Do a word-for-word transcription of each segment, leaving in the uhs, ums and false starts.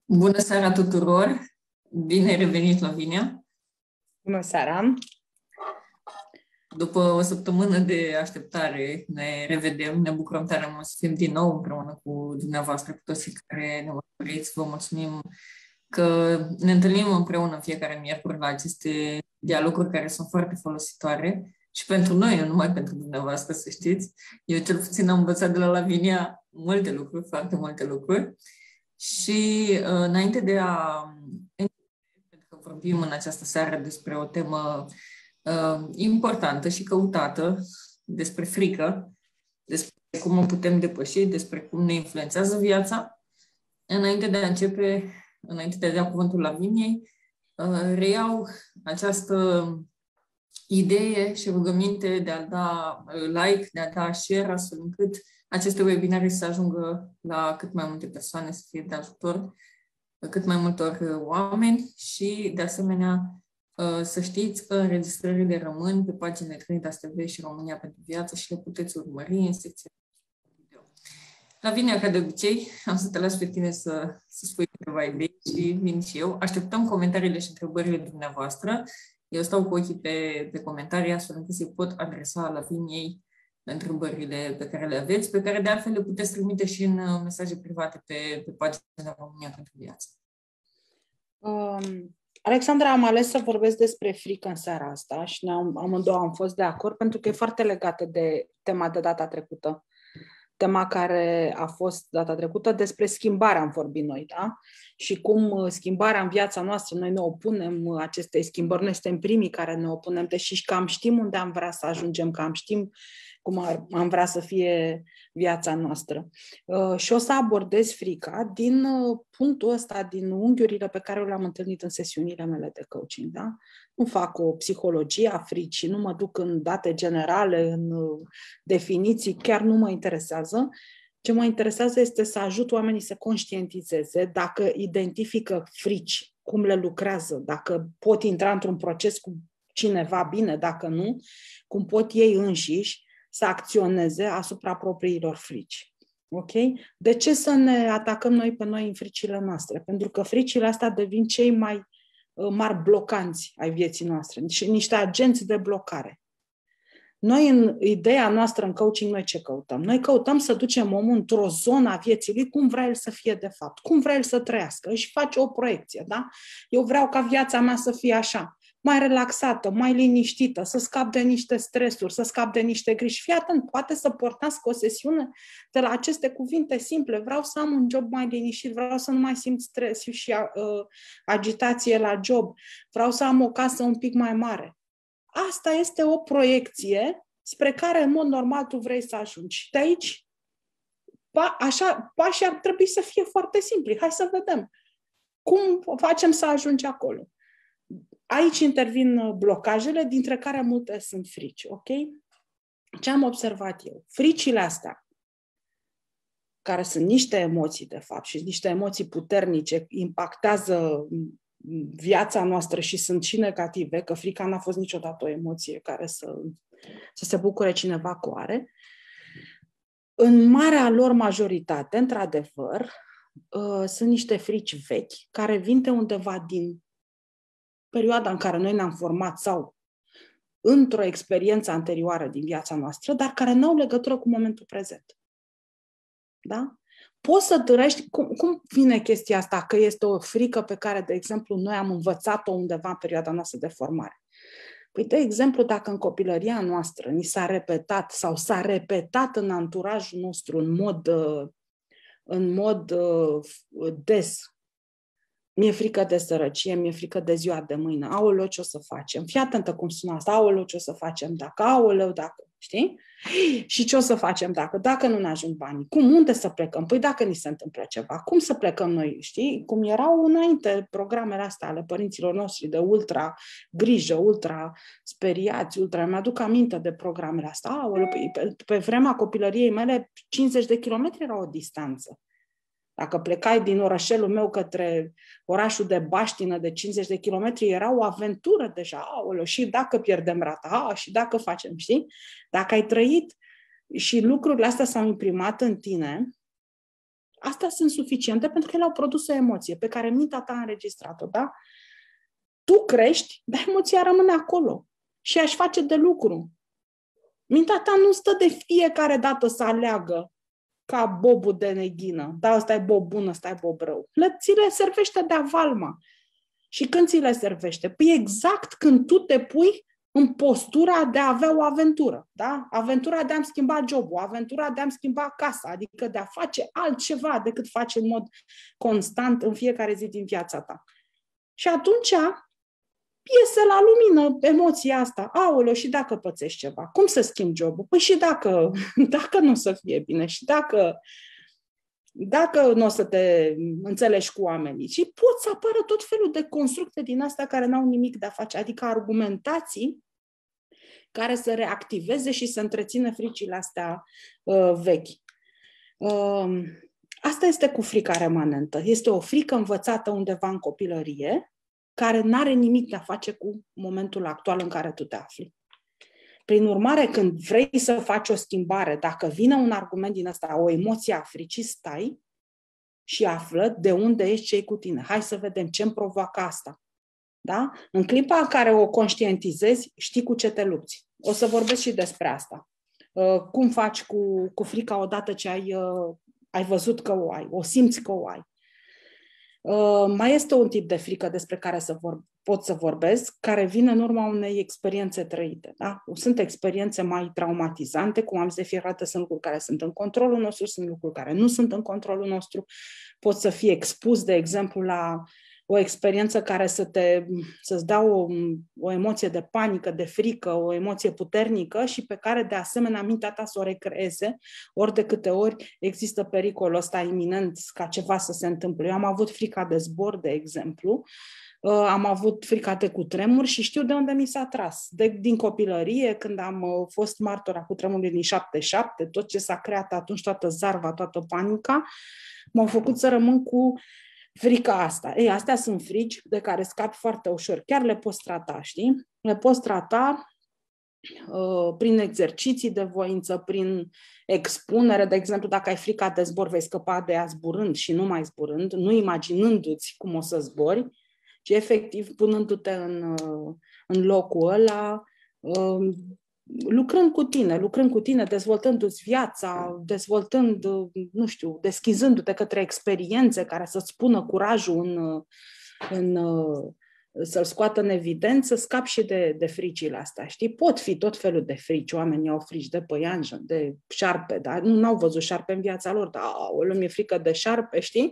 Bună seara tuturor! Bine ai revenit, Lavinia! Bună seara! După o săptămână de așteptare ne revedem, ne bucurăm tare mult să fim din nou împreună cu dumneavoastră, cu toți care ne urmăriți. Vă mulțumim că ne întâlnim împreună în fiecare miercuri la aceste dialoguri care sunt foarte folositoare și pentru noi, nu numai pentru dumneavoastră, să știți. Eu cel puțin am învățat de la Lavinia multe lucruri, foarte multe lucruri. Și uh, înainte de a pentru că vorbim în această seară despre o temă uh, importantă și căutată, despre frică, despre cum o putem depăși, despre cum ne influențează viața, înainte de a începe, înainte de a da cuvântul Laviniei, uh, reiau această idee și rugăminte de a da like, de a da share, astfel încât aceste webinare să ajungă la cât mai multe persoane, să fie de ajutor cât mai multor oameni și, de asemenea, să știți că înregistrările rămân pe paginile Trinitas T V și România pentru Viață și le puteți urmări în secția video. Lavinia, ca de obicei, am să te las pe tine să, să spui câteva idei și vin și eu. Așteptăm comentariile și întrebările dumneavoastră. Eu stau cu ochii pe, pe comentarii, astfel încât să-i pot adresa Laviniei întrebările pe care le aveți, pe care de altfel le puteți trimite și în mesaje private pe, pe pagina România pentru Viață. Um, Alexandra, am ales să vorbesc despre frică în seara asta și ne-am, amândouă am fost de acord pentru că e foarte legată de tema de data trecută. Tema care a fost data trecută, despre schimbare am vorbit noi, da? Și cum schimbarea în viața noastră, noi ne opunem acestei schimbări, noi suntem primii care ne opunem, deși cam știm unde am vrea să ajungem, cam știm cum ar, am vrea să fie viața noastră. Uh, și o să abordez frica din uh, punctul ăsta, din unghiurile pe care le-am întâlnit în sesiunile mele de coaching. Da? Nu fac o psihologie a fricii, nu mă duc în date generale, în uh, definiții, chiar nu mă interesează. Ce mă interesează este să ajut oamenii să conștientizeze dacă identifică frici, cum le lucrează, dacă pot intra într-un proces cu cineva bine, dacă nu, cum pot ei înșiși să acționeze asupra propriilor frici. Ok? De ce să ne atacăm noi pe noi în fricile noastre? Pentru că fricile astea devin cei mai uh, mari blocanți ai vieții noastre și niște agenți de blocare. Noi, în ideea noastră în coaching, noi ce căutăm? Noi căutăm să ducem omul într-o zonă a vieții lui, cum vrea el să fie de fapt, cum vrea el să trăiască, și face o proiecție, da? Eu vreau ca viața mea să fie așa, mai relaxată, mai liniștită, să scap de niște stresuri, să scap de niște griji. Fii atent, poate să pornească o sesiune de la aceste cuvinte simple. Vreau să am un job mai liniștit, vreau să nu mai simt stres și uh, agitație la job, vreau să am o casă un pic mai mare. Asta este o proiecție spre care, în mod normal, tu vrei să ajungi. Și de aici, pa, așa, pașii ar trebui să fie foarte simpli. Hai să vedem cum facem să ajungi acolo. Aici intervin blocajele, dintre care multe sunt frici. Ok? Ce am observat eu? Fricile astea, care sunt niște emoții, de fapt, și niște emoții puternice, impactează viața noastră și sunt și negative, că frica n-a fost niciodată o emoție care să, să se bucure cineva cu are. În marea lor majoritate, într-adevăr, uh, sunt niște frici vechi care vin de undeva din perioada în care noi ne-am format sau într-o experiență anterioară din viața noastră, dar care nu au legătură cu momentul prezent. Da? Poți să târăști, cum, cum vine chestia asta, că este o frică pe care, de exemplu, noi am învățat-o undeva în perioada noastră de formare? Păi, de exemplu, dacă în copilăria noastră ni s-a repetat sau s-a repetat în anturajul nostru în mod, în mod des, mi-e frică de sărăcie, mi-e frică de ziua de mâine, aoleu, ce o să facem? Fii atentă cum sună asta, aoleu, ce o să facem dacă, aoleu, dacă, știi? Și ce o să facem dacă? Dacă nu ne ajung banii? Cum? Unde să plecăm? Păi dacă ni se întâmplă ceva, cum să plecăm noi? Știi? Cum erau înainte programele astea ale părinților noștri de ultra grijă, ultra speriați, ultra... Mi-aduc aminte de programele astea. Aoleu, pe, pe, pe vremea copilăriei mele, cincizeci de kilometri era o distanță. Dacă plecai din orășelul meu către orașul de Baștină de cincizeci de kilometri, era o aventură deja. Aoleu, și dacă pierdem rata, a, și dacă facem, știi? Dacă ai trăit și lucrurile astea s-au imprimat în tine, Astea sunt suficiente pentru că ele au produs o emoție pe care mintea ta a înregistrat-o, da? Tu crești, dar emoția rămâne acolo și aș face de lucru. Mintea ta nu stă de fiecare dată să aleagă ca bobul de neghină. Da, ăsta e bob bun, ăsta e bob rău. Le, ți le servește de avalma. Și când ți le servește? Păi exact când tu te pui în postura de a avea o aventură. Da? Aventura de a-mi schimba jobul, aventura de a-mi schimba casa, adică de a face altceva decât faci în mod constant în fiecare zi din viața ta. Și atunci iese la lumină emoția asta. Aoleu, și dacă pățești ceva? Cum să schimbi jobul? Păi și dacă, dacă nu o să fie bine și dacă, dacă nu o să te înțelegi cu oamenii. Și pot să apară tot felul de constructe din astea care n-au nimic de a face, adică argumentații care să reactiveze și să întrețină fricile astea uh, vechi. Uh, asta este cu frica remanentă. Este o frică învățată undeva în copilărie, care nu are nimic de a face cu momentul actual în care tu te afli. Prin urmare, când vrei să faci o schimbare, dacă vine un argument din ăsta, o emoție a fricii, stai și află de unde ești, ce-i cu tine. Hai să vedem ce-mi provoacă asta. Da? În clipa în care o conștientizezi, știi cu ce te lupți. O să vorbesc și despre asta. Uh, cum faci cu, cu frica odată ce ai, uh, ai văzut că o ai, o simți că o ai. Uh, mai este un tip de frică despre care să vor, pot să vorbesc, care vine în urma unei experiențe trăite. Da? Sunt experiențe mai traumatizante, cum am zis, de fiecare dată sunt lucruri care sunt în controlul nostru, sunt lucruri care nu sunt în controlul nostru. Poți să fii expus, de exemplu, la o experiență care să te, să-ți dea o, o emoție de panică, de frică, o emoție puternică și pe care, de asemenea, mintea ta să o recreeze, ori de câte ori există pericolul ăsta iminent ca ceva să se întâmple. Eu am avut frica de zbor, de exemplu, am avut frica de cutremur și știu de unde mi s-a tras. De, din copilărie, când am fost martora cutremurului din șaptezeci și șapte, tot ce s-a creat atunci, toată zarva, toată panica, m-au făcut să rămân cu frica asta. Ei, astea sunt frici de care scapi foarte ușor. Chiar le poți trata, știi? Le poți trata uh, prin exerciții de voință, prin expunere. De exemplu, dacă ai frica de zbor, vei scăpa de ea zburând și nu mai zburând, nu imaginându-ți cum o să zbori, ci efectiv punându-te în, uh, în locul ăla, uh, lucrând cu tine, lucrând cu tine, dezvoltându-ți viața, dezvoltând, nu știu, deschizându-te către experiențe care să-ți pună curajul în, în, să-l scoată în evidență, scapi și de, de fricile astea, știi? Pot fi tot felul de frici, oamenii au frici de păianjen, de șarpe, dar nu au văzut șarpe în viața lor, dar o lume frică de șarpe, știi?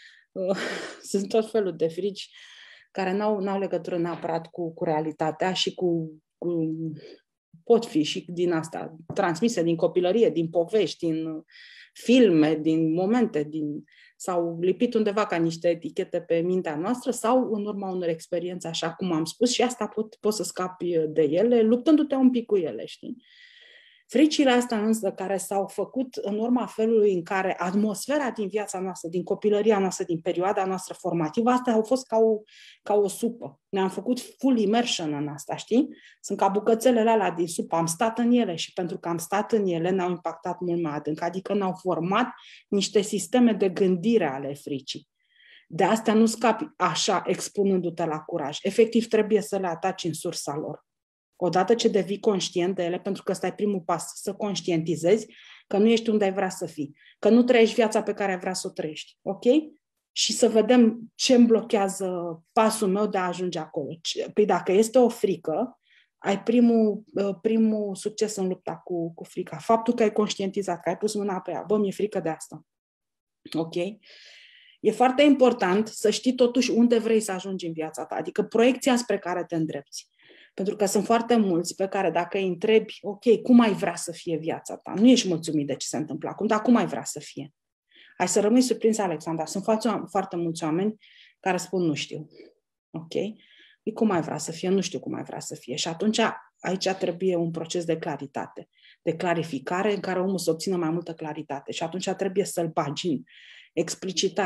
Sunt tot felul de frici care n-au, n-au legătură neapărat cu, cu realitatea și cu, cu pot fi și din asta, transmise din copilărie, din povești, din filme, din momente, din, sau lipit undeva ca niște etichete pe mintea noastră sau în urma unor experiențe, așa cum am spus, și asta pot, poți să scapi de ele, luptându-te un pic cu ele, știi? Fricile astea însă care s-au făcut în urma felului în care atmosfera din viața noastră, din copilăria noastră, din perioada noastră formativă, astea au fost ca o, ca o supă. Ne-am făcut full immersion în asta, știi? Sunt ca bucățelele alea din supă. Am stat în ele și pentru că am stat în ele ne-au impactat mult mai adânc, adică ne-au format niște sisteme de gândire ale fricii. De astea nu scapi așa, expunându-te la curaj. Efectiv, trebuie să le ataci în sursa lor. Odată ce devii conștient de ele, pentru că ăsta e primul pas, să conștientizezi că nu ești unde ai vrea să fii, că nu trăiești viața pe care ai vrea să o trăiești, ok? Și să vedem ce îmi blochează pasul meu de a ajunge acolo. Păi dacă este o frică, ai primul, primul succes în lupta cu, cu frica. Faptul că ai conștientizat, că ai pus mâna pe ea, bă, mi-e frică de asta, ok? E foarte important să știi totuși unde vrei să ajungi în viața ta, adică proiecția spre care te îndrepți. Pentru că sunt foarte mulți pe care dacă îi întrebi, ok, cum ai vrea să fie viața ta? Nu ești mulțumit de ce se întâmplă acum, dar cum ai vrea să fie? Ai să rămâi surprins, Alexandra. Sunt foarte, foarte mulți oameni care spun nu știu. Ok? Păi cum ai vrea să fie? Nu știu cum ai vrea să fie. Și atunci aici trebuie un proces de claritate, de clarificare în care omul să obțină mai multă claritate. Și atunci trebuie să-l bagi în explicitare,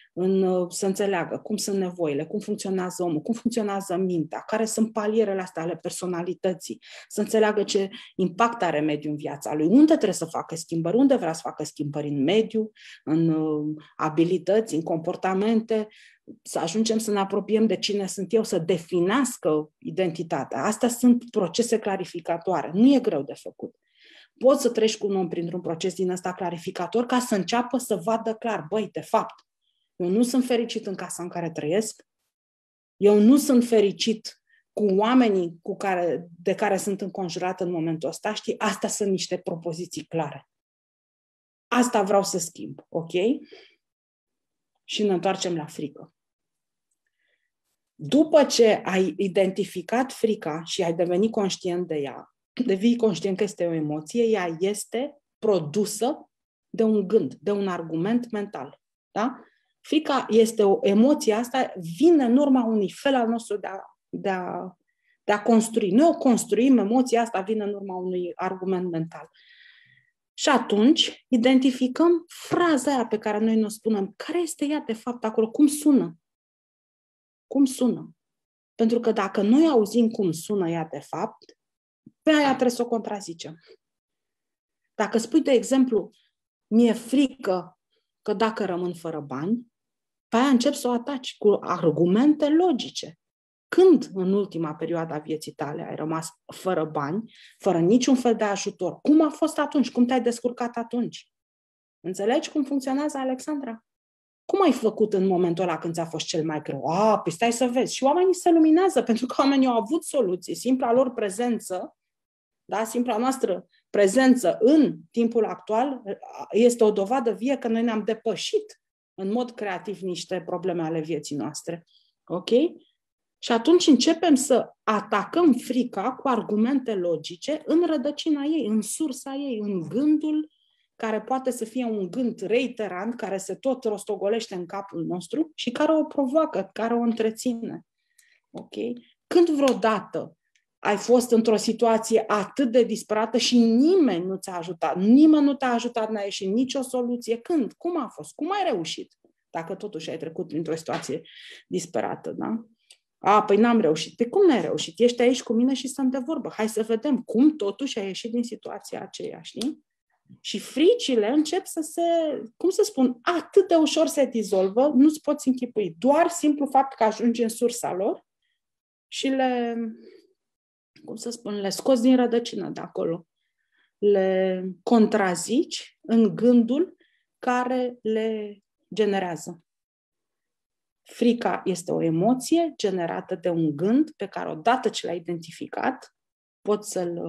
în să înțeleagă cum sunt nevoile, cum funcționează omul, cum funcționează mintea, care sunt palierele astea ale personalității, să înțeleagă ce impact are mediul în viața lui, unde trebuie să facă schimbări, unde vrea să facă schimbări în mediu, în abilități, în comportamente, să ajungem să ne apropiem de cine sunt eu, să definească identitatea. Astea sunt procese clarificatoare, nu e greu de făcut. Poți să treci cu un om printr-un proces din ăsta clarificator ca să înceapă să vadă clar, băi, de fapt, eu nu sunt fericit în casa în care trăiesc, eu nu sunt fericit cu oamenii cu care, de care sunt înconjurat în momentul ăsta, știi? Astea sunt niște propoziții clare. Asta vreau să schimb, ok? Și ne întoarcem la frică. După ce ai identificat frica și ai devenit conștient de ea, devii conștient că este o emoție, ea este produsă de un gând, de un argument mental. Da? Frica este o emoție, asta vine în urma unui fel al nostru de a, de a, de a construi. Noi o construim, emoția asta vine în urma unui argument mental. Și atunci identificăm fraza aia pe care noi ne spunem. Care este ea de fapt acolo? Cum sună? Cum sună? Pentru că dacă noi auzim cum sună ea de fapt, pe aia trebuie să o contrazicem. Dacă spui, de exemplu, mi-e frică că dacă rămân fără bani, pe aia începi să o ataci cu argumente logice. Când în ultima perioadă a vieții tale ai rămas fără bani, fără niciun fel de ajutor? Cum a fost atunci? Cum te-ai descurcat atunci? Înțelegi cum funcționează, Alexandra? Cum ai făcut în momentul ăla când ți-a fost cel mai greu? A, păi stai să vezi. Și oamenii se luminează pentru că oamenii au avut soluții. Simpla lor prezență, da, simpla noastră prezență în timpul actual este o dovadă vie că noi ne-am depășit în mod creativ niște probleme ale vieții noastre. Ok? Și atunci începem să atacăm frica cu argumente logice în rădăcina ei, în sursa ei, în gândul care poate să fie un gând reiterant, care se tot rostogolește în capul nostru și care o provoacă, care o întreține. Ok? Când vreodată ai fost într-o situație atât de disperată și nimeni nu ți-a ajutat, nimeni nu te-a ajutat, n-a ieșit nicio soluție, când? Cum a fost? Cum ai reușit? Dacă totuși ai trecut printr-o situație disperată, da? A, păi n-am reușit. Păi cum n-ai reușit? Ești aici cu mine și stăm de vorbă. Hai să vedem cum totuși ai ieșit din situația aceea, știi? Și fricile încep să se, cum să spun, atât de ușor se dizolvă, nu-ți poți închipui. Doar simplu fapt că ajungi în sursa lor și le, cum să spun, le scoți din rădăcină de acolo. Le contrazici în gândul care le generează. Frica este o emoție generată de un gând pe care odată ce l-ai identificat, poți să-l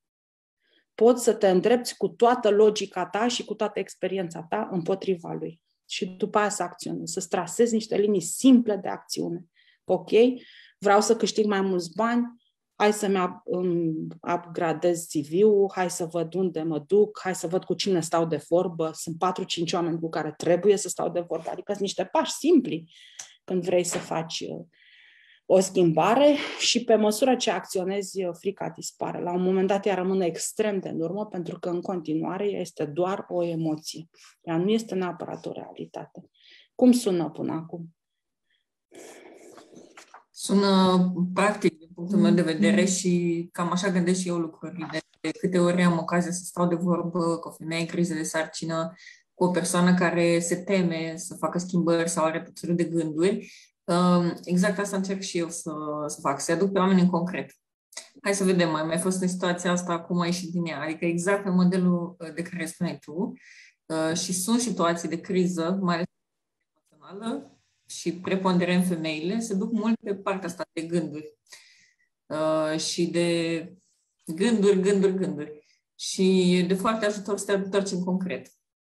poți să te îndrepți cu toată logica ta și cu toată experiența ta împotriva lui. Și după aia să acționezi, să-ți trasezi niște linii simple de acțiune. Ok? Vreau să câștig mai mulți bani, hai să-mi upgradez C V-ul, hai să văd unde mă duc, hai să văd cu cine stau de vorbă. Sunt patru cinci oameni cu care trebuie să stau de vorbă. Adică sunt niște pași simpli când vrei să faci o schimbare și pe măsură ce acționezi, frica dispare. La un moment dat ea rămâne extrem de în urmă pentru că în continuare ea este doar o emoție. Ea nu este neapărat o realitate. Cum sună până acum? Sună practic din punctul meu de vedere și cam așa gândesc și eu lucrurile. De câte ori am ocazia să stau de vorbă cu o femeie în criză de sarcină, cu o persoană care se teme să facă schimbări sau are tot felul de gânduri, exact asta încerc și eu să, să fac, să aduc pe oameni în concret. Hai să vedem, mai mai fost în situația asta, cum ai ieșit din ea, adică exact pe modelul de care spuneai tu. Și sunt situații de criză, mai ales emoțională și preponderent femeile, se duc mult pe partea asta de gânduri. Și de gânduri, gânduri, gânduri. Și e de foarte ajutor să te întorci în concret.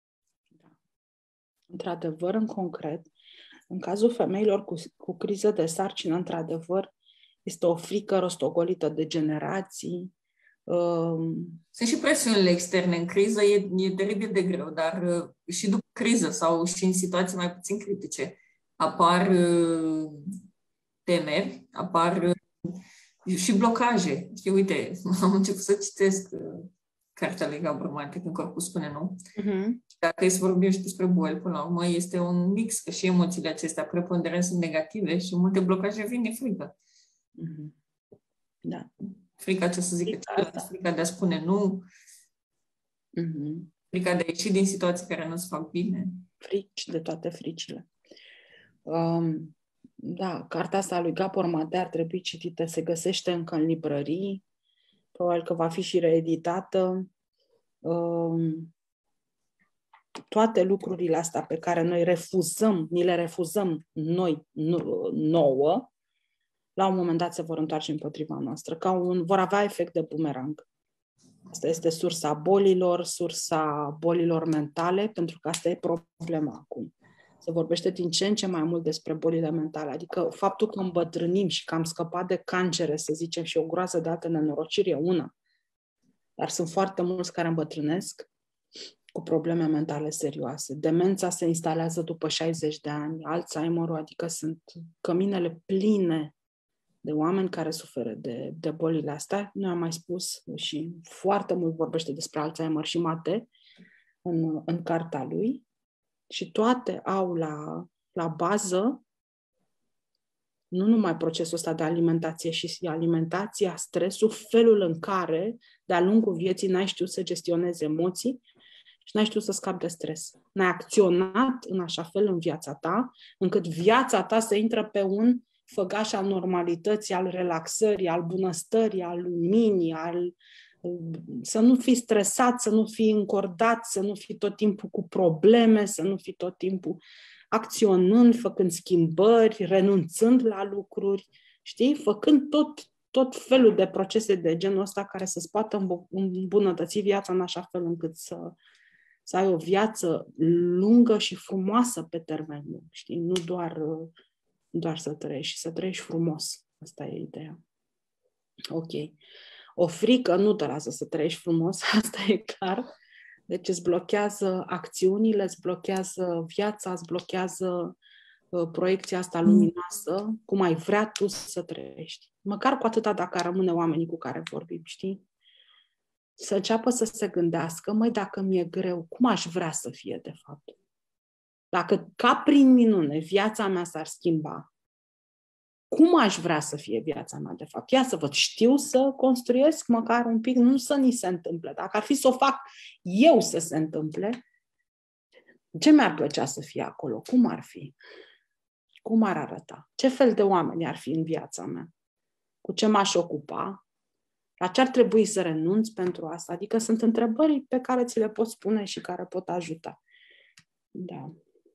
Într-adevăr, în concret, în cazul femeilor cu, cu criză de sarcină, într-adevăr, este o frică rostogolită de generații. Um... Sunt și presiunile externe în criză, e, e teribil de greu, dar uh, și după criză sau și în situații mai puțin critice apar uh, temeri, apar uh, și blocaje. Și uite, am început să citesc uh, cartea lui Gabor Mate, când corpul spune nu. Uh-huh. Dacă e să vorbim și despre boli, până la urmă, este un mix, că și emoțiile acestea preponderent sunt negative și multe blocaje vin de frică. Uh-huh. Da. Frica ce să zică celălalt, frica de a spune nu, uh-huh. frica de a ieși din situații care nu-ți fac bine. Frici de toate fricile. Um, da, cartea asta lui Gabor Mate ar trebui citită, se găsește încă în librării, probabil că va fi și reeditată. Um, toate lucrurile astea pe care noi refuzăm, ni le refuzăm noi, nouă, la un moment dat se vor întoarce împotriva noastră, ca un, vor avea efect de bumerang. Asta este sursa bolilor, sursa bolilor mentale, pentru că asta e problema acum. Se vorbește din ce în ce mai mult despre bolile mentale, adică faptul că îmbătrânim și că am scăpat de cancere, să zicem, și o groază de alte nenorociri e una, dar sunt foarte mulți care îmbătrânesc cu probleme mentale serioase. Demența se instalează după șaizeci de ani, Alzheimer-ul, adică sunt căminele pline de oameni care suferă de, de bolile astea. Noi am mai spus și foarte mult vorbește despre Alzheimer și Mate în, în cartea lui și toate au la, la bază nu numai procesul ăsta de alimentație și alimentația, stresul, felul în care de-a lungul vieții n-ai știut să gestionezi emoții și n-ai știut să scapi de stres. N-ai acționat în așa fel în viața ta, încât viața ta să intră pe un făgaș al normalității, al relaxării, al bunăstării, al luminii, al... să nu fii stresat, să nu fii încordat, să nu fii tot timpul cu probleme, să nu fii tot timpul acționând, făcând schimbări, renunțând la lucruri, știi? Făcând tot, tot felul de procese de genul ăsta care să-ți poată îmbunătăți viața în așa fel încât să, să ai o viață lungă și frumoasă pe termen lung, știi? Nu doar... doar să trăiești, să trăiești frumos. Asta e ideea. Ok. O frică nu te lasă să trăiești frumos, asta e clar. Deci îți blochează acțiunile, îți blochează viața, îți blochează uh, proiecția asta luminoasă, cum ai vrea tu să trăiești. Măcar cu atâta dacă rămâne oamenii cu care vorbim, știi? Să înceapă să se gândească, măi, dacă mi-e greu, cum aș vrea să fie de fapt? Dacă, ca prin minune, viața mea s-ar schimba, cum aș vrea să fie viața mea, de fapt? Ia să văd, știu să construiesc măcar un pic, nu să ni se întâmple. Dacă ar fi să o fac eu să se întâmple, ce mi-ar plăcea să fie acolo? Cum ar fi? Cum ar arăta? Ce fel de oameni ar fi în viața mea? Cu ce m-aș ocupa? La ce ar trebui să renunț pentru asta? Adică sunt întrebări pe care ți le pot spune și care pot ajuta. Da.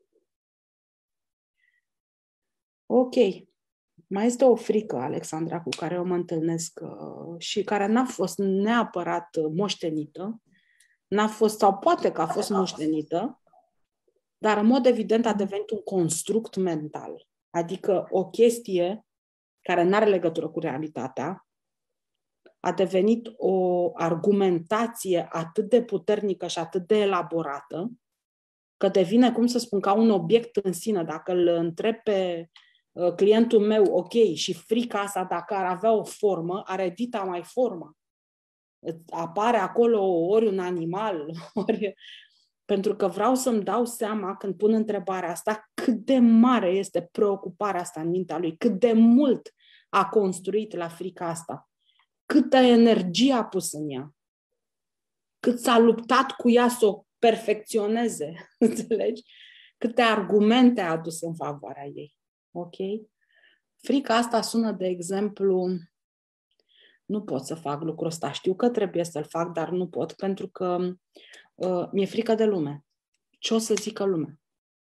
Ok. Mai este o frică, Alexandra, cu care eu mă întâlnesc uh, și care n-a fost neapărat moștenită, n-a fost, sau poate că a fost moștenită, dar în mod evident a devenit un construct mental. Adică o chestie care nu are legătură cu realitatea, a devenit o argumentație atât de puternică și atât de elaborată, că devine, cum să spun, ca un obiect în sine. Dacă îl întreb pe clientul meu, ok, și frica asta, dacă ar avea o formă, are dita mai formă. Apare acolo ori un animal, ori... Pentru că vreau să-mi dau seama, când pun întrebarea asta, cât de mare este preocuparea asta în mintea lui, cât de mult a construit la frica asta, câtă energie a pus în ea, cât s-a luptat cu ea să o perfecționeze, înțelegi? Câte argumente a adus în favoarea ei. Ok? Frica asta sună, de exemplu, nu pot să fac lucrul ăsta, știu că trebuie să-l fac, dar nu pot, pentru că uh, mi-e frică de lume. Ce o să zică lumea?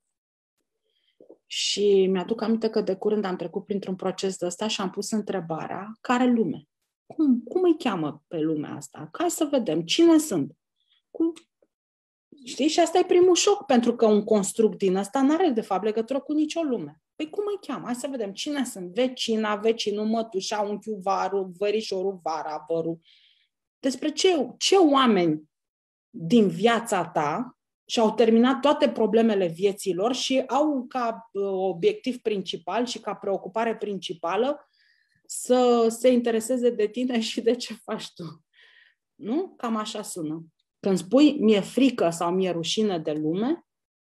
Și mi-aduc aminte că de curând am trecut printr-un proces de ăsta și am pus întrebarea, care lume? Cum, cum îi cheamă pe lumea asta? Hai să vedem, cine sunt? Cum... Știi? Și asta e primul șoc, pentru că un construct din ăsta nu are de fapt legătură cu nicio lume. Păi cum îi cheamă? Hai să vedem cine sunt. Vecina, vecinul, mătușa, unchiul, varul, vărișorul, vara, vărul. Despre ce, ce oameni din viața ta și-au terminat toate problemele vieților și au ca obiectiv principal și ca preocupare principală să se intereseze de tine și de ce faci tu. Nu? Cam așa sună. Când spui mi-e frică sau mi-e rușine de lume,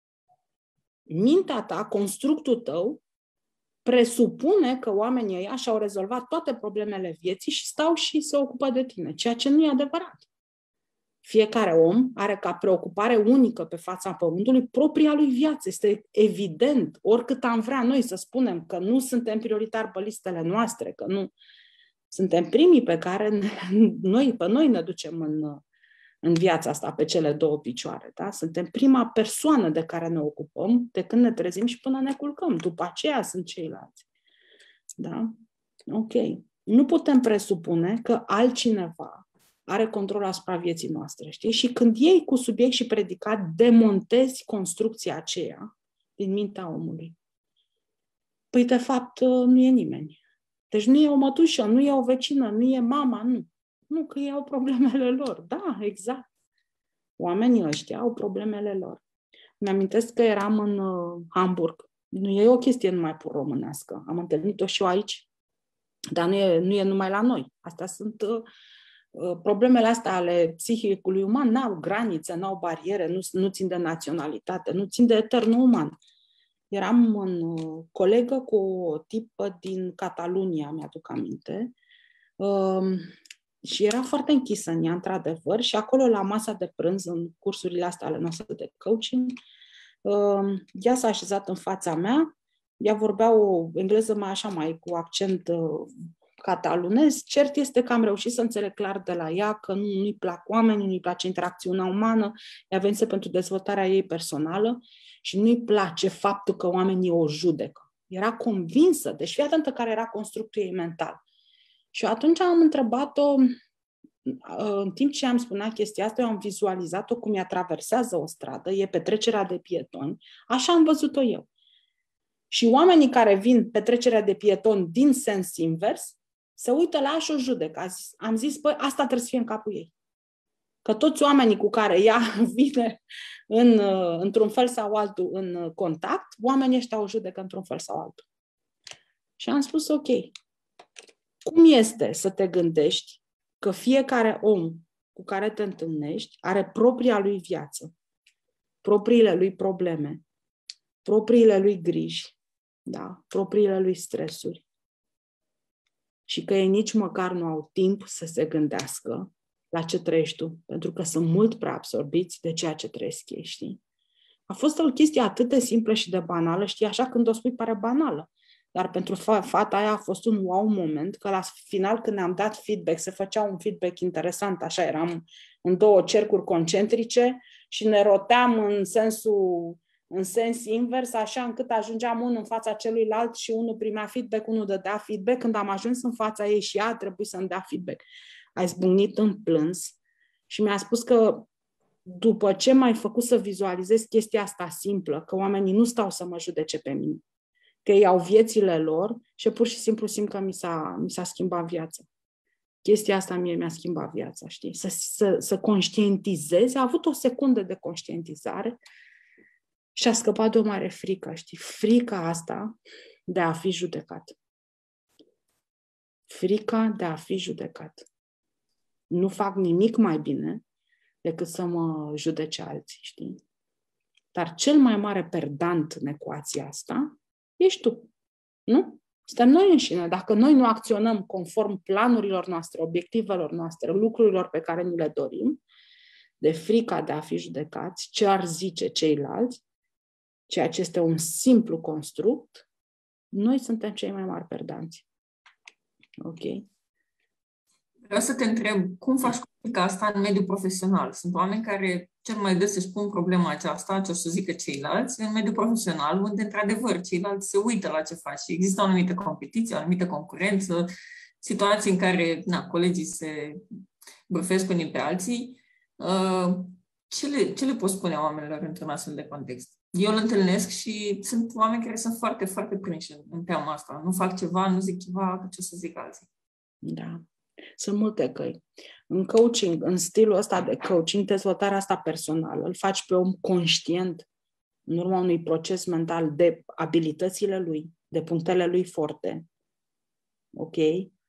mintea ta, constructul tău, presupune că oamenii ăia și-au rezolvat toate problemele vieții și stau și se ocupă de tine, ceea ce nu e adevărat. Fiecare om are ca preocupare unică pe fața pământului propria lui viață. Este evident, oricât am vrea noi să spunem că nu suntem prioritari pe listele noastre, că nu suntem primii pe care ne, noi, pe noi ne ducem în, în viața asta pe cele două picioare. Da? Suntem prima persoană de care ne ocupăm de când ne trezim și până ne culcăm. După aceea sunt ceilalți. Da? Ok. Nu putem presupune că altcineva are control asupra vieții noastre, știi? Și când iei cu subiect și predicat, demontezi construcția aceea din mintea omului. Păi, de fapt, nu e nimeni. Deci nu e o mătușă, nu e o vecină, nu e mama, nu. Nu, că ei au problemele lor. Da, exact. Oamenii ăștia au problemele lor. Mi-amintesc că eram în uh, Hamburg. Nu e o chestie numai pur românească. Am întâlnit-o și eu aici. Dar nu e, nu e numai la noi. Astea sunt... Uh, Problemele astea ale psihicului uman n-au granițe, n-au bariere, nu, nu țin de naționalitate, nu țin de eternul uman. Eram în colegă cu o tipă din Catalunia, mi-aduc aminte, um, și era foarte închisă în ea, într-adevăr, și acolo la masa de prânz, în cursurile astea ale noastre de coaching, um, ea s-a așezat în fața mea, ea vorbea o engleză mai așa, mai cu accent uh, catalunez. Cert este că am reușit să înțeleg clar de la ea că nu, nu-i plac oamenii, nu-i place interacțiunea umană, ea venise pentru dezvoltarea ei personală și nu-i place faptul că oamenii o judecă. Era convinsă, deci fii atentă care era constructul ei mental. Și atunci am întrebat-o, în timp ce am spunea chestia asta, eu am vizualizat-o cum ea traversează o stradă, e petrecerea de pietoni, așa am văzut-o eu. Și oamenii care vin pe trecerea de pietoni din sens invers, se uită la ea și o judecă. Am zis, băi, asta trebuie să fie în capul ei. Că toți oamenii cu care ea vine în, într-un fel sau altul în contact, oamenii ăștia o judecă într-un fel sau altul. Și am spus, ok, cum este să te gândești că fiecare om cu care te întâlnești are propria lui viață, propriile lui probleme, propriile lui griji, da, propriile lui stresuri, și că ei nici măcar nu au timp să se gândească la ce trăiești tu, pentru că sunt mult prea absorbiți de ceea ce trăiesc ei, știi? A fost o chestie atât de simplă și de banală, știi, așa când o spui pare banală, dar pentru fata aia a fost un wow moment, că la final când ne-am dat feedback, se făcea un feedback interesant, așa, eram în două cercuri concentrice și ne roteam în sensul în sens invers, așa încât ajungeam unul în fața celuilalt și unul primea feedback, unul dădea feedback. Când am ajuns în fața ei și ea a trebuit să-mi dea feedback, a izbucnit în plâns și mi-a spus că după ce m-ai făcut să vizualizez chestia asta simplă, că oamenii nu stau să mă judece pe mine, că ei au viețile lor și pur și simplu simt că mi s-a, mi s-a schimbat viața. Chestia asta mie mi-a schimbat viața, știi? Să, să, să conștientizezi, a avut o secundă de conștientizare și a scăpat de o mare frică, știi? Frica asta de a fi judecat. Frica de a fi judecat. Nu fac nimic mai bine decât să mă judece alții, știi? Dar cel mai mare perdant în ecuația asta ești tu, nu? Suntem noi înșine. Dacă noi nu acționăm conform planurilor noastre, obiectivelor noastre, lucrurilor pe care ni le dorim, de frica de a fi judecați, ce ar zice ceilalți, ceea ce este un simplu construct, noi suntem cei mai mari perdanți. Ok? Vreau să te întreb, cum faci comunica asta în mediul profesional? Sunt oameni care cel mai des își pun problema aceasta, ce o să zică ceilalți, în mediul profesional, unde, într-adevăr, ceilalți se uită la ce faci. Există o anumită competiție, o anumită concurență, situații în care na, colegii se bârfesc unii pe alții. Ce le, ce le poți spune oamenilor într-un astfel de context? Eu îl întâlnesc și sunt oameni care sunt foarte, foarte prinși în teama asta. Nu fac ceva, nu zic ceva, ce o să zic alții. Da. Sunt multe căi. În coaching, în stilul ăsta de coaching, dezvoltarea asta personală, îl faci pe om conștient în urma unui proces mental de abilitățile lui, de punctele lui forte. Ok?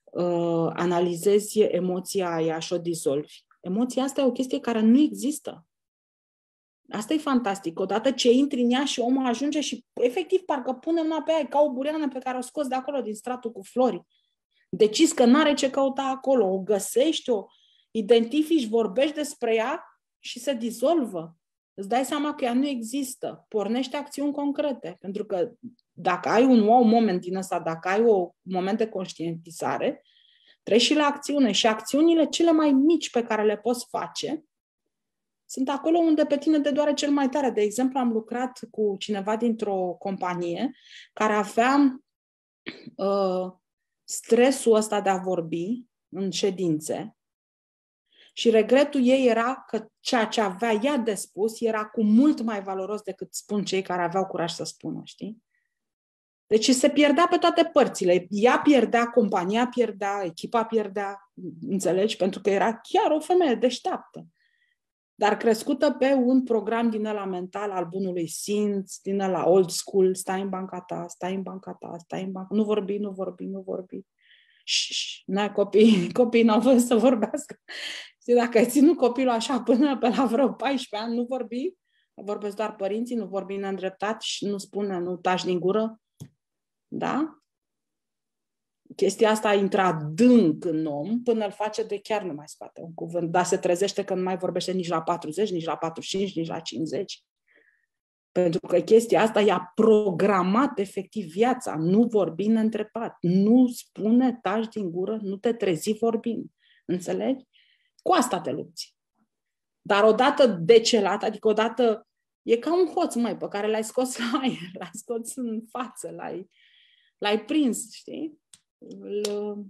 uh, analizezi emoția aia și o dizolvi. Emoția asta e o chestie care nu există. Asta e fantastic. Odată ce intri în ea și omul ajunge și efectiv parcă pune mâna pe ea ca o bureană pe care o scoți de acolo din stratul cu flori. Decizi că n-are ce căuta acolo, o găsești, o identifici, vorbești despre ea și se dizolvă. Îți dai seama că ea nu există. Pornește acțiuni concrete. Pentru că dacă ai un wow moment din ăsta, dacă ai un moment de conștientizare, treci și la acțiune. Și acțiunile cele mai mici pe care le poți face sunt acolo unde pe tine te doare cel mai tare. De exemplu, am lucrat cu cineva dintr-o companie care avea uh, stresul ăsta de a vorbi în ședințe și regretul ei era că ceea ce avea ea de spus era cu mult mai valoros decât spun cei care aveau curaj să spună, știi? Deci se pierdea pe toate părțile. Ea pierdea, compania pierdea, echipa pierdea, înțelegi? Pentru că era chiar o femeie deșteaptă. Dar crescută pe un program din ăla mental al bunului simț, din ăla old school, stai în banca ta, stai în banca ta, stai în banca, nu vorbi, nu vorbi, nu vorbi. Și n-ai copii, copiii n-au voie să vorbească. Și dacă ai ținut copilul așa până pe la vreo paisprezece ani, nu vorbi, vorbesc doar părinții, nu vorbi neîndreptat și nu spune, nu taci din gură. Da? Chestia asta intră adânc în om până îl face de chiar nu mai scoate un cuvânt, dar se trezește că nu mai vorbește nici la patruzeci, nici la patruzeci și cinci, nici la cincizeci. Pentru că chestia asta i-a programat efectiv viața. Nu vorbi neîndreptat, nu spune, taci din gură, nu te trezi vorbind. Înțelegi? Cu asta te lupți. Dar odată decelat, adică odată e ca un hoț, măi, pe care l-ai scos la aer, l-ai scos în față, l-ai, l-ai prins, știi? Îl,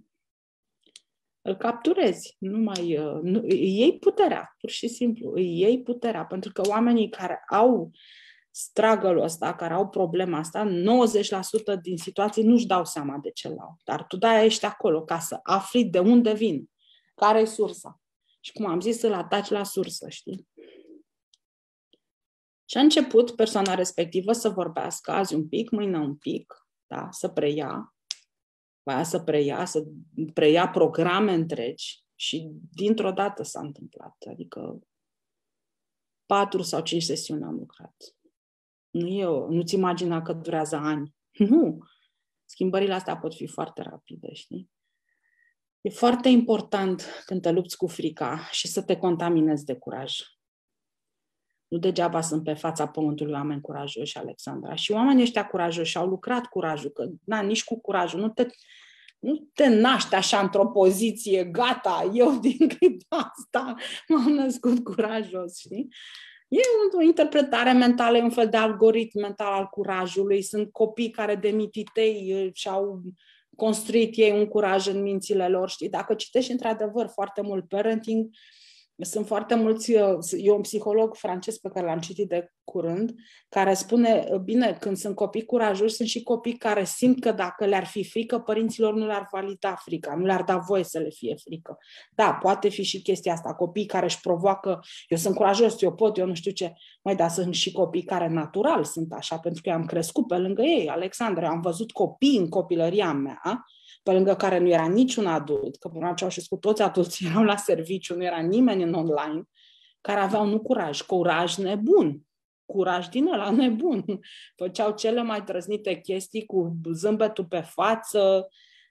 îl capturezi. Nu mai, nu, îi iei puterea, pur și simplu. Îi iei puterea. Pentru că oamenii care au struggle-ul ăsta, care au problema asta, nouăzeci la sută din situații nu-și dau seama de ce l-au. Dar tu de-aia ești acolo, ca să afli de unde vin. Care e sursa. Și cum am zis, să-l ataci la sursă, știi? Și a început persoana respectivă să vorbească azi un pic, mâine un pic, da? Să preia, aia să preia, să preia programe întregi și dintr-o dată s-a întâmplat. Adică patru sau cinci sesiuni am lucrat. Nu eu, nu-ți imagina că durează ani. Nu. Schimbările astea pot fi foarte rapide, știi? E foarte important când te lupți cu frica și să te contaminezi de curaj. Nu degeaba sunt pe fața pământului oameni curajoși, Alexandra. Și oamenii ăștia curajoși au lucrat curajul, că na, nici cu curajul. Nu te, nu te naști așa într-o poziție, gata, eu din clipa asta m-am născut curajos, știi? E o interpretare mentală, e un fel de algoritm mental al curajului. Sunt copii care de mititei și-au construit ei un curaj în mințile lor, știi? Dacă citești într-adevăr foarte mult parenting, sunt foarte mulți, e un psiholog francez pe care l-am citit de curând, care spune, bine, când sunt copii curajoși, sunt și copii care simt că dacă le-ar fi frică, părinților nu le-ar valida frica, nu le-ar da voie să le fie frică. Da, poate fi și chestia asta, copii care își provoacă, eu sunt curajos, eu pot, eu nu știu ce, mai da, sunt și copii care natural sunt așa, pentru că eu am crescut pe lângă ei, Alexandra, am văzut copii în copilăria mea, pe lângă care nu era niciun adult, că până ce au știut toți adulții erau la serviciu, nu era nimeni în online, care aveau nu curaj, curaj nebun, curaj din ăla nebun. Făceau cele mai trăznite chestii cu zâmbetul pe față,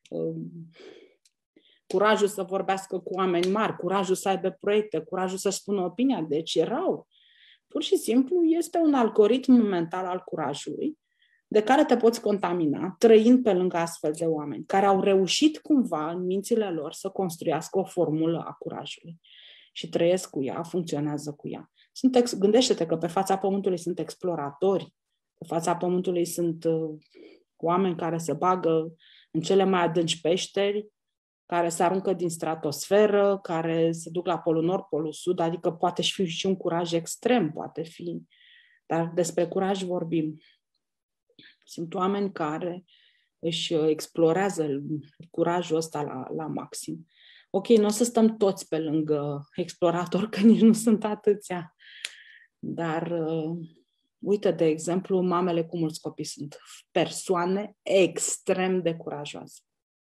curajul să vorbească cu oameni mari, curajul să aibă proiecte, curajul să spună opinia. Deci erau. Pur și simplu este un algoritm mental al curajului de care te poți contamina, trăind pe lângă astfel de oameni, care au reușit cumva în mințile lor să construiască o formulă a curajului și trăiesc cu ea, funcționează cu ea. Sunt ex- Gândește-te că pe fața Pământului sunt exploratori, pe fața Pământului sunt uh, oameni care se bagă în cele mai adânci peșteri, care se aruncă din stratosferă, care se duc la Polul Nord, Polul Sud, adică poate fi și un curaj extrem, poate fi, dar despre curaj vorbim. Sunt oameni care își explorează curajul ăsta la, la maxim. Ok, nu o să stăm toți pe lângă exploratori, că nici nu sunt atâția. Dar, uh, uite, de exemplu, mamele cu mulți copii sunt persoane extrem de curajoase.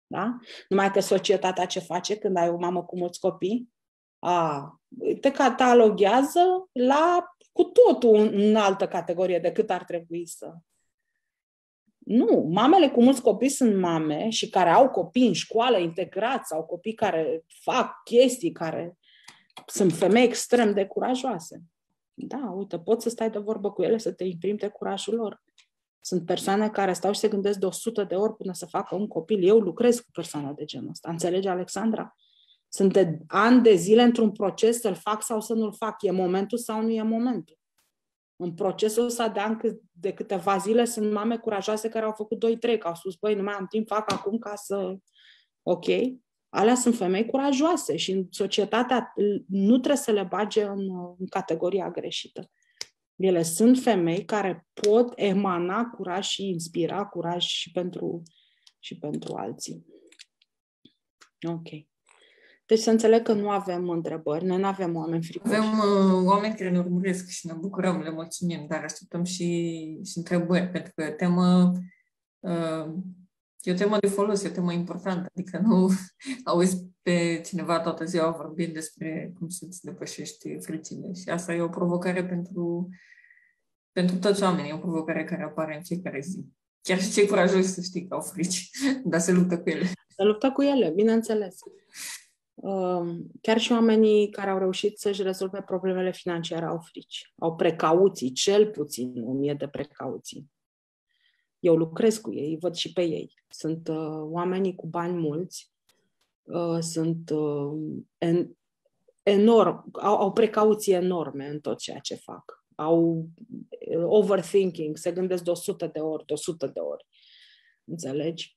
Da? Numai că societatea ce face când ai o mamă cu mulți copii? A, te cataloghează la cu totul în altă categorie decât ar trebui să. Nu, mamele cu mulți copii sunt mame și care au copii în școală integrați sau copii care fac chestii, care sunt femei extrem de curajoase. Da, uite, poți să stai de vorbă cu ele, să te imprimi de curajul lor. Sunt persoane care stau și se gândesc de o sută de ori până să facă un copil. Eu lucrez cu persoane de genul ăsta. Înțelegi, Alexandra? Sunt de ani de zile într-un proces să-l fac sau să nu-l fac. E momentul sau nu e momentul? În procesul ăsta de ani de câteva zile sunt mame curajoase care au făcut doi trei, că au spus, băi, nu mai am timp, fac acum ca să... Ok? Alea sunt femei curajoase și în societatea nu trebuie să le bage în, în categoria greșită. Ele sunt femei care pot emana curaj și inspira curaj și pentru, și pentru alții. Ok. Deci să înțeleg că nu avem întrebări, noi nu avem oameni fricoși. Avem uh, oameni care ne urmăresc și ne bucurăm, le mulțumim, dar așteptăm și, și întrebări, pentru că temă, uh, e o temă de folos, e o temă importantă, adică nu auzi pe cineva toată ziua vorbind despre cum să-ți depășești fricile și asta e o provocare pentru, pentru toți oamenii, e o provocare care apare în fiecare zi. Chiar și cei curajoși să știi că au frici, dar se luptă cu ele. Se luptă cu ele, bineînțeles. Chiar și oamenii care au reușit să-și rezolve problemele financiare au frici. Au precauții, cel puțin o mie de precauții. Eu lucrez cu ei, văd și pe ei. Sunt uh, oamenii cu bani mulți, uh, sunt uh, en, enorm, au, au precauții enorme în tot ceea ce fac. Au overthinking, se gândesc de o sută de ori, de o sută de ori. Înțelegi?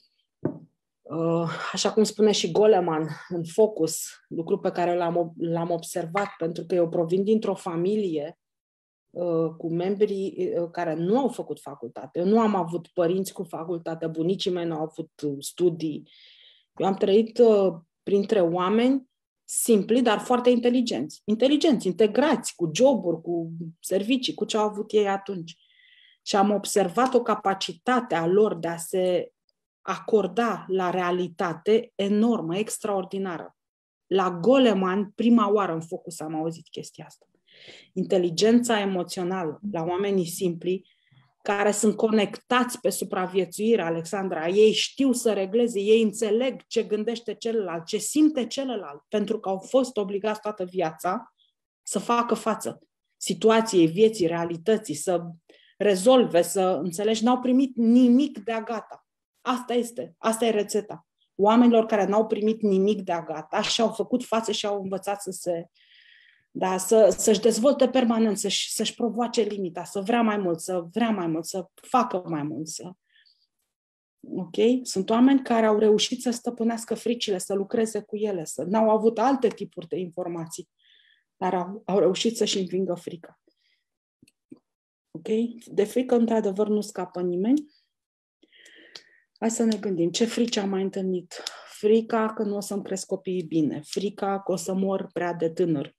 Așa cum spune și Goleman în Focus, lucru pe care l-am, l-am observat, pentru că eu provin dintr-o familie uh, cu membrii uh, care nu au făcut facultate. Eu nu am avut părinți cu facultate, bunicii mei nu au avut studii. Eu am trăit uh, printre oameni simpli, dar foarte inteligenți. Inteligenți, integrați, cu joburi, cu servicii, cu ce au avut ei atunci. Și am observat o capacitate a lor de a se acorda la realitate enormă, extraordinară. La Goleman, prima oară în Focus am auzit chestia asta. Inteligența emoțională la oamenii simpli care sunt conectați pe supraviețuire, Alexandra. Ei știu să regleze, ei înțeleg ce gândește celălalt, ce simte celălalt, pentru că au fost obligați toată viața să facă față situației, vieții, realității, să rezolve, să înțelegi, n-au primit nimic de-a gata. Asta este, asta e rețeta. Oamenilor care n-au primit nimic de-a gata și au făcut față și au învățat să se, da, să, să-și dezvolte permanent, să-și, să-și provoace limita, să vrea mai mult, să vrea mai mult, să facă mai mult. Să... Ok? Sunt oameni care au reușit să stăpânească fricile, să lucreze cu ele, să n-au avut alte tipuri de informații, dar au, au reușit să-și învingă frica. Ok? De frică, într-adevăr, nu scapă nimeni. Hai să ne gândim. Ce frici am mai întâlnit? Frica că nu o să-mi cresc copiii bine. Frica că o să mor prea de tânăr.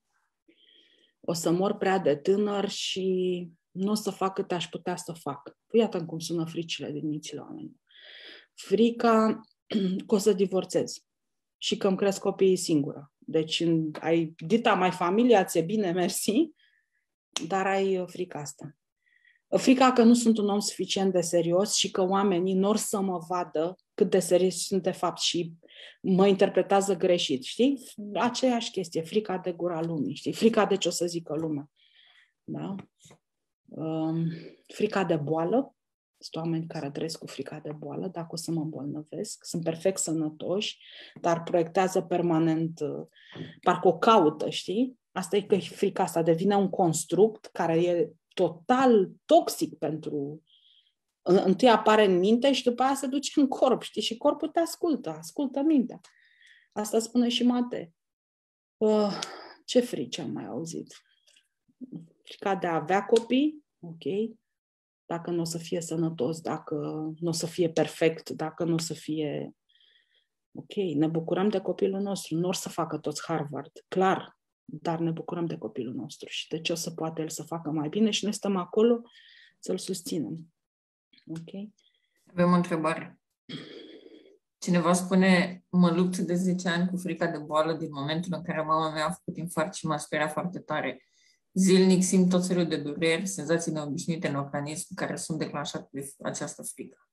O să mor prea de tânăr și nu o să fac cât aș putea să fac. Păi iată cum sună fricile din mințile oamenilor. Frica că o să divorțez și că îmi cresc copiii singură. Deci ai dita mai familia, ți-e bine, mersi, dar ai frica asta. Frica că nu sunt un om suficient de serios și că oamenii nu or să mă vadă cât de serios sunt de fapt și mă interpretează greșit, știi? Aceeași chestie, frica de gura lumii, știi? Frica de ce o să zică lumea. Da? Um, frica de boală. Sunt oameni care trăiesc cu frica de boală, dacă o să mă îmbolnăvesc. Sunt perfect sănătoși, dar proiectează permanent, parcă o caută, știi? Asta e că frica asta devine un construct care e total toxic pentru... Întâi apare în minte și după aia se duce în corp, știi? Și corpul te ascultă, ascultă mintea. Asta spune și Matei. Uh, ce frici am mai auzit? Frica de a avea copii, ok. Dacă nu o să fie sănătos, dacă nu o să fie perfect, dacă nu o să fie... Ok, ne bucurăm de copilul nostru. Nu or să facă toți Harvard, clar. Dar ne bucurăm de copilul nostru și de ce o să poate el să facă mai bine și noi stăm acolo să-l susținem. Ok? Avem o întrebare. Cineva spune, mă lupt de zece ani cu frica de boală din momentul în care mama mea a făcut infart și m-a speriat foarte tare. Zilnic simt tot felul de dureri, senzații neobișnuite în organism care sunt declanșate de această frică.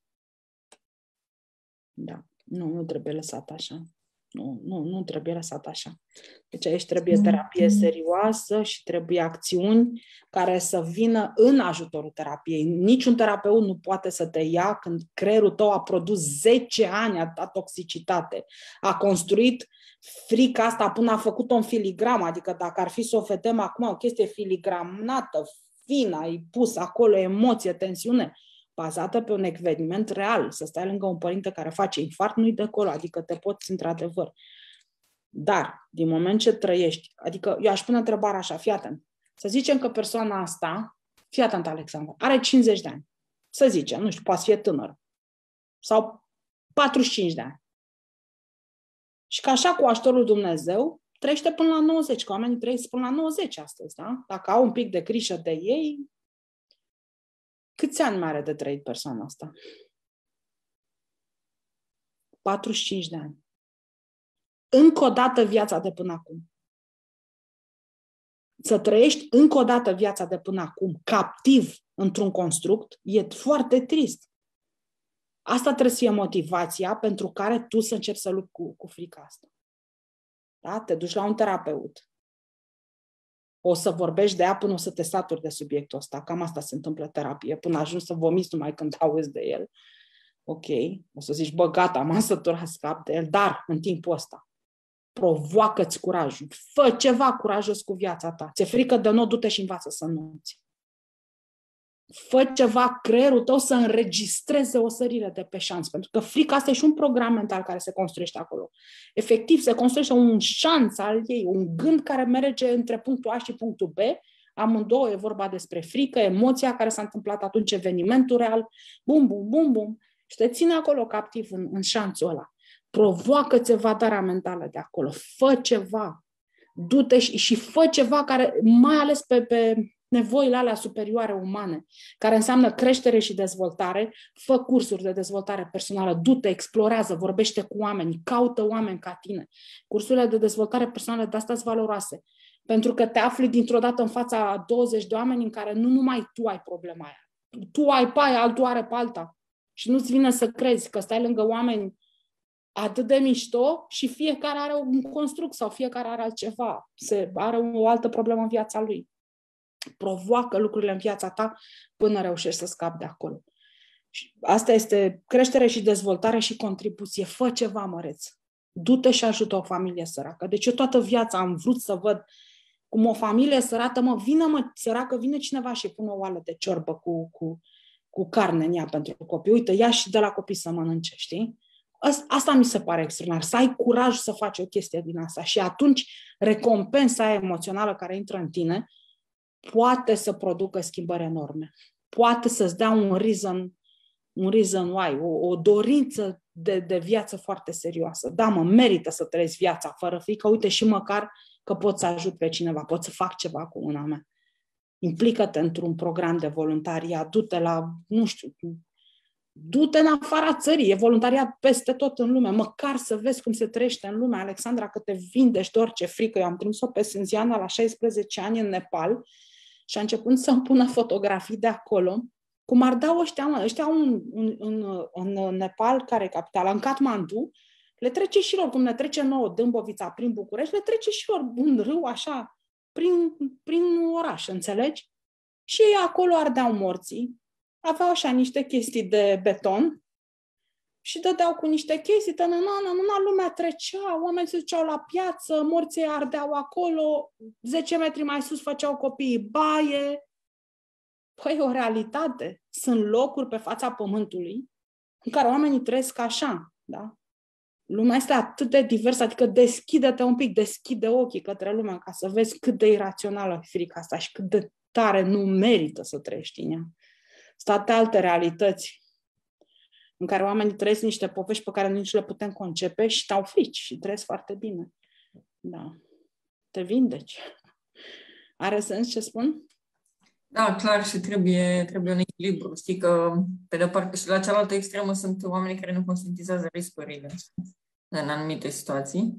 Da, nu, nu trebuie lăsat așa. Nu, nu, nu trebuie lăsat așa. Deci aici trebuie terapie serioasă și trebuie acțiuni care să vină în ajutorul terapiei. Niciun terapeut nu poate să te ia când creierul tău a produs zece ani a toxicitate. A construit frica asta până a făcut-o în filigram, adică dacă ar fi să o vedem acum, o chestie filigramată, fină, ai pus acolo emoție, tensiune, bazată pe un eveniment real. Să stai lângă un părinte care face infart, nu-i de acolo, adică te poți într-adevăr. Dar, din moment ce trăiești, adică eu aș pune întrebarea așa, fii atent. Să zicem că persoana asta, fii atent, Alexandra, are cincizeci de ani. Să zicem, nu știu, poate fi tânăr. Sau patruzeci și cinci de ani. Și că așa, cu ajutorul lui Dumnezeu, trăiește până la nouăzeci, că oamenii trăiesc până la nouăzeci astăzi, da? Dacă au un pic de grijă de ei, câți ani mai are de trăit persoana asta? patruzeci și cinci de ani. Încă o dată viața de până acum. Să trăiești încă o dată viața de până acum, captiv într-un construct, e foarte trist. Asta trebuie să fie motivația pentru care tu să începi să lupți cu, cu frica asta. Da? Te duci la un terapeut. O să vorbești de ea până o să te saturi de subiectul ăsta. Cam asta se întâmplă terapie. Până ajungi să vomiți numai când auzi de el. Ok. O să zici, bă, gata, m-am săturat, scap de el. Dar, în timpul ăsta, provoacă-ți curajul. Fă ceva curajos cu viața ta. Ți-e frică de nou, du-te și învață să înunți. Fă ceva, creierul tău să înregistreze o sărire de pe șans. Pentru că frica asta e și un program mental care se construiește acolo. Efectiv, se construiește un șans al ei, un gând care merge între punctul A și punctul B. Amândouă e vorba despre frică, emoția care s-a întâmplat atunci, evenimentul real. Bum, bum, bum, bum. Și te ține acolo captiv în, în șanțul ăla. Provoacă-ți evadarea mentală de acolo. Fă ceva. Du-te și, și fă ceva care, mai ales pe... pe nevoile alea superioare umane, care înseamnă creștere și dezvoltare, fă cursuri de dezvoltare personală, du-te, explorează, vorbește cu oameni, caută oameni ca tine. Cursurile de dezvoltare personală de asta sunt valoroase, pentru că te afli dintr-o dată în fața a douăzeci de oameni în care nu numai tu ai problema aia. Tu ai pe aia, altul are pe alta. Și nu-ți vine să crezi că stai lângă oameni atât de mișto și fiecare are un construct sau fiecare are altceva, se, are o altă problemă în viața lui. Provoacă lucrurile în viața ta până reușești să scapi de acolo. Și asta este creștere și dezvoltare și contribuție. Fă ceva, măreț. Du-te și ajută o familie săracă. Deci eu toată viața am vrut să văd cum o familie sărată, mă, vine mă, săracă, vine cineva și pune o oală de ciorbă cu, cu, cu carne în ea pentru copii. Uite, ia și de la copii să mănânce, știi? Asta mi se pare extraordinar, să ai curaj să faci o chestie din asta. Și atunci recompensa emoțională care intră în tine poate să producă schimbări enorme. Poate să-ți dea un reason, un reason why, o, o dorință de, de viață foarte serioasă. Da, mă, merită să trăiesc viața fără frică. Uite, și măcar că pot să ajut pe cineva, pot să fac ceva cu mâna mea. Implică-te într-un program de voluntariat, du-te la, nu știu, du-te în afara țării, e voluntariat peste tot în lume, măcar să vezi cum se trăiește în lume, Alexandra, că te vindești de orice frică. Eu am trimis-o pe Sânziana la șaisprezece ani în Nepal și a început să-mi pună fotografii de acolo, cum ar da ăștia, mă, ăștia în, în, în, în Nepal, care e capitala, în Kathmandu, le trece și lor, cum ne trece nouă Dâmbovița prin București, le trece și lor un râu așa, prin, prin oraș, înțelegi? Și ei acolo ardeau morții, aveau așa niște chestii de beton și dădeau cu niște chestii, tănănană, numai lumea trecea, oamenii se duceau la piață, morții ardeau acolo, zece metri mai sus făceau copiii baie. Păi, o realitate. Sunt locuri pe fața pământului în care oamenii trăiesc așa, da? Lumea este atât de diversă, adică deschide-te un pic, deschide ochii către lumea ca să vezi cât de irațională e frica asta și cât de tare nu merită să trăiești în ea. Sunt alte realități în care oamenii trăiesc niște povești pe care nici le putem concepe și stau frici și trăiesc foarte bine. Da. Te vindeci. Are sens ce spun? Da, clar, și trebuie, trebuie un echilibru. Știi că, pe de-o parte, și la cealaltă extremă sunt oamenii care nu conștientizează riscurile în anumite situații.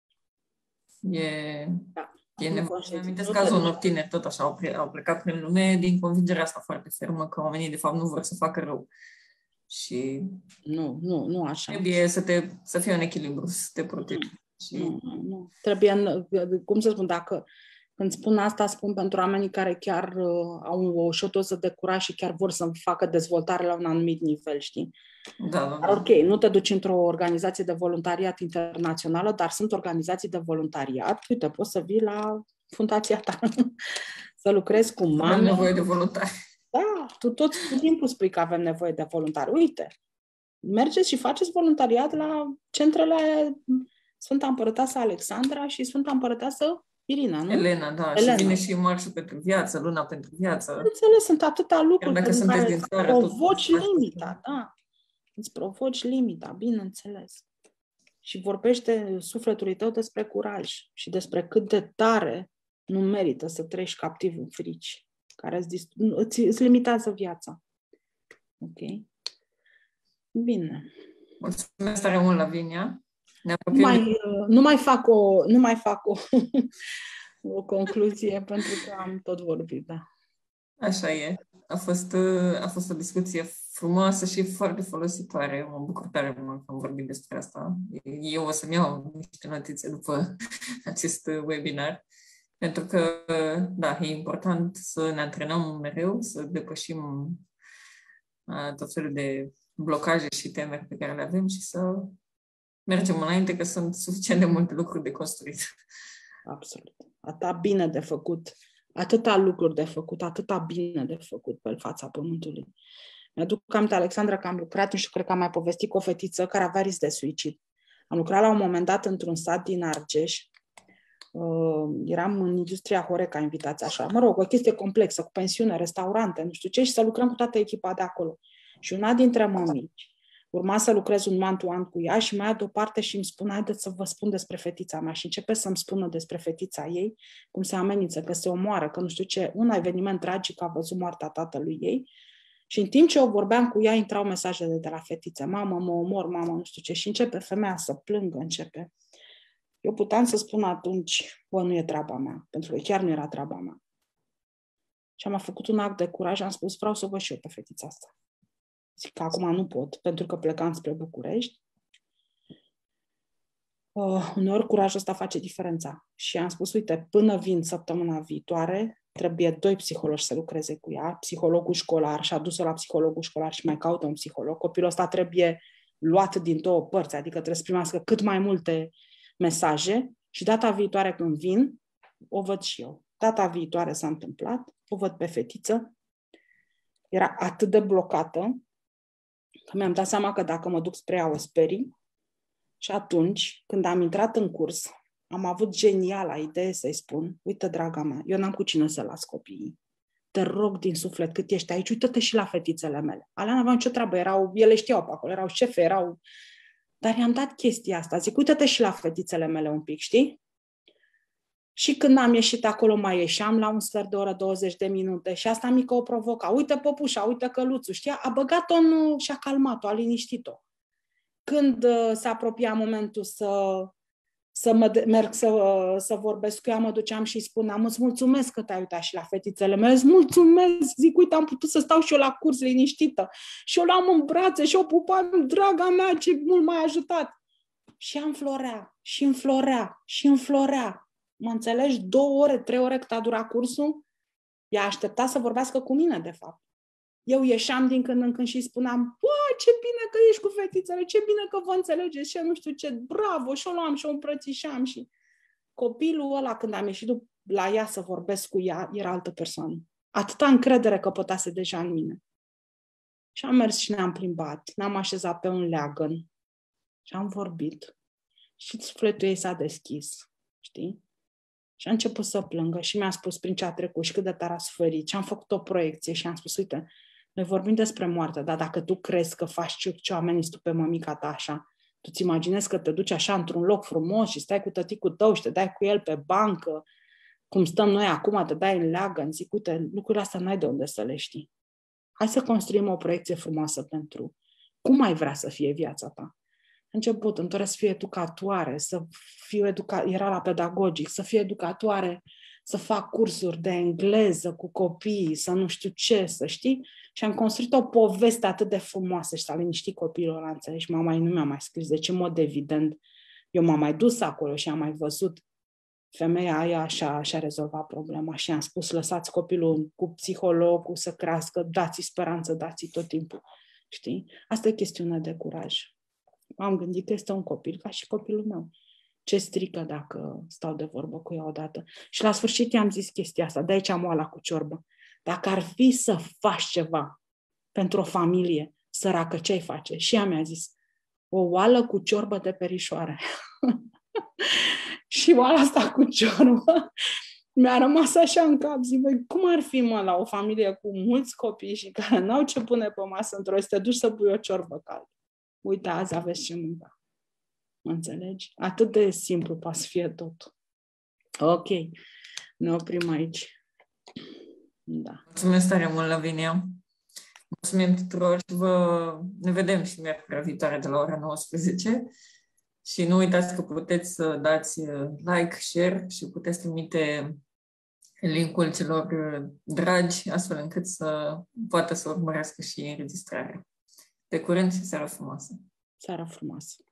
E, Da. e Nu nevoie. Îmi conștientiz. amintesc Nu te cazul duci. unor tineri, tot așa, au, ple- au plecat prin lume din convingerea asta foarte fermă că oamenii, de fapt, nu vor să facă rău. Și Nu, nu, nu așa. trebuie să, te, să fie un echilibru, să te protejezi. Și... Nu, nu, nu. Trebuie, cum să spun, dacă când spun asta, spun pentru oamenii care chiar uh, au o șotoză de curaj și chiar vor să facă dezvoltare la un anumit nivel, știi? Da, da, Dar da. ok, nu te duci într-o organizație de voluntariat internațională, dar sunt organizații de voluntariat. Uite, poți să vii la fundația ta, să lucrezi cu Avem mame. nevoie de voluntari. Da, tu tot timpul spui că avem nevoie de voluntari. Uite, mergeți și faceți voluntariat la centrele Sfânta Împărăteasă Alexandra și Sfânta Împărăteasă Irina, nu? Elena, da, Elena. și vine și marșul pentru viață, luna pentru viață. Înțeles, sunt atâtea Chiar lucruri dacă prin sunteți care din îți țară, tot provoci faceți. limita, da. Îți provoci limita, bineînțeles. Și vorbește sufletului tău despre curaj și despre cât de tare nu merită să treci captiv în frici, care îți, dist- îți, îți limitează viața. Ok? Bine. Mulțumesc tare mult, Lavinia. Ne Nu apropiem de... mai, nu mai fac o, nu mai fac o, o concluzie, pentru că am tot vorbit, da. Așa e. A fost, a fost o discuție frumoasă și foarte folositoare. Mă bucur tare mult că am vorbit despre asta. Eu o să-mi iau niște notițe după acest webinar. Pentru că, da, e important să ne antrenăm mereu, să depășim uh, tot felul de blocaje și temeri pe care le avem și să mergem înainte, că sunt suficient de multe lucruri de construit. Absolut. Atâta bine de făcut, atâta lucruri de făcut, atâta bine de făcut pe fața pământului. Mi-aduc aminte, Alexandra, că am lucrat, nu știu, cred că am mai povestit cu o fetiță care avea risc de suicid. Am lucrat la un moment dat într-un sat din Argeș. Uh, eram în industria Horeca invitați așa. Mă rog, o chestie complexă, cu pensiune, restaurante, nu știu ce, și să lucrăm cu toată echipa de acolo. Și una dintre mămici urma să lucrez un one-to-one cu ea și mai ia deoparte și îmi spune, haideți să vă spun despre fetița mea. Și începe să-mi spună despre fetița ei, cum se amenință, că se omoară, că nu știu ce, un eveniment tragic, a văzut moartea tatălui ei. Și în timp ce eu vorbeam cu ea, intrau mesajele de la fetiță, mamă, mă omor, mamă, nu știu ce, și începe femeia să plângă, începe. Eu puteam să spun atunci, bă, nu e treaba mea, pentru că chiar nu era treaba mea. Și am făcut un act de curaj, am spus, vreau să o văd și eu pe fetița asta. Zic că acum nu pot, pentru că plecam spre București. Uh, uneori curajul ăsta face diferența. Și am spus, uite, până vin săptămâna viitoare, trebuie doi psihologi să lucreze cu ea, psihologul școlar, și-a dus-o la psihologul școlar și mai caută un psiholog. Copilul ăsta trebuie luat din două părți, adică trebuie să primească cât mai multe mesaje și data viitoare când vin, o văd și eu. Data viitoare s-a întâmplat, o văd pe fetiță, era atât de blocată, că mi-am dat seama că dacă mă duc spre ea o sperii. Și atunci, când am intrat în curs, am avut geniala idee să-i spun, uite, draga mea, eu n-am cu cine să las copiii. Te rog din suflet, cât ești aici, uită-te și la fetițele mele. Alea n-aveau nicio treabă, erau, ele știau pe acolo, erau șefe, erau... Dar i-am dat chestia asta, zic, uită-te și la fetițele mele un pic, știi? Și când am ieșit acolo, mai ieșeam la un sfert de oră, douăzeci de minute și asta mică o provoca. Uite păpușa, uite căluțul, știa? A băgat-o în... și a calmat-o, a liniștit-o. Când uh, se apropia momentul să, să mă de- merg să, uh, să vorbesc cu ea, mă duceam și îi spuneam, îți mulțumesc că te-ai uitat și la fetițele mele, îți mulțumesc, zic, uite, am putut să stau și eu la curs liniștită. Și eu l-am în brațe și o pupam, draga mea, ce mult m-ai ajutat. Și ea înflorea, și înflorea, și înflorea. Mă înțelegi? Două ore, trei ore cât a durat cursul, ea aștepta să vorbească cu mine, de fapt. Eu ieșeam din când în când și îi spuneam, bă, ce bine că ești cu fetițele, ce bine că vă înțelegeți și eu nu știu ce, bravo, și o luam și o îmbrățișam și copilul ăla, când am ieșit la ea să vorbesc cu ea, era altă persoană. Atâta încredere căpătase deja în mine. Și am mers și ne-am plimbat, ne-am așezat pe un leagăn și am vorbit. Și sufletul ei s-a deschis, știi? Și a început să plângă și mi-a spus prin ce a trecut și cât de tare a suferit. Și am făcut o proiecție și am spus, uite, noi vorbim despre moarte, dar dacă tu crezi că faci ce, ce ameninți tu pe mămica ta așa, tu ți imaginezi că te duci așa într-un loc frumos și stai cu tăticul tău și te dai cu el pe bancă, cum stăm noi acum, te dai în leagăn, zic, uite, lucrurile astea n-ai de unde să le știi. Hai să construim o proiecție frumoasă pentru cum ai vrea să fie viața ta. Început, îmi doresc să fiu educatoare, să fiu educa... era la pedagogic, să fiu educatoare, să fac cursuri de engleză cu copii, să nu știu ce, să știi. Și am construit o poveste atât de frumoasă și să liniști copiilor, la înțelegi. Mama nu mi-a mai scris, deci în mod evident, eu m-am mai dus acolo și am mai văzut femeia aia și-a, și-a rezolvat problema și am spus, lăsați copilul cu psihologul să crească, dați-i speranță, dați-i tot timpul. Știi? Asta e chestiune de curaj. Am gândit că este un copil ca și copilul meu. Ce strică dacă stau de vorbă cu ea odată. Și la sfârșit i-am zis chestia asta, de aici am oala cu ciorbă. Dacă ar fi să faci ceva pentru o familie săracă, ce-ai face? Și ea mi-a zis, o oală cu ciorbă de perișoare. Și oala asta cu ciorbă mi-a rămas așa în cap. Zic, băi, cum ar fi, mă, la o familie cu mulți copii și care n-au ce pune pe masă într-o zi, te duci să pui o ciorbă caldă. Uite, azi aveți ce mânca. Mă înțelegi? Atât de simplu poate să fie tot. Ok. Ne oprim aici. Da. Mulțumesc tare mult, Lavinia. Mulțumim tuturor și vă ne vedem și miercurea viitoare de la ora nouăsprezece. Și nu uitați că puteți să dați like, share și puteți trimite link-ul celor dragi, astfel încât să poată să urmărească și înregistrarea. Pe curând și seara frumoasă! Seara frumoasă!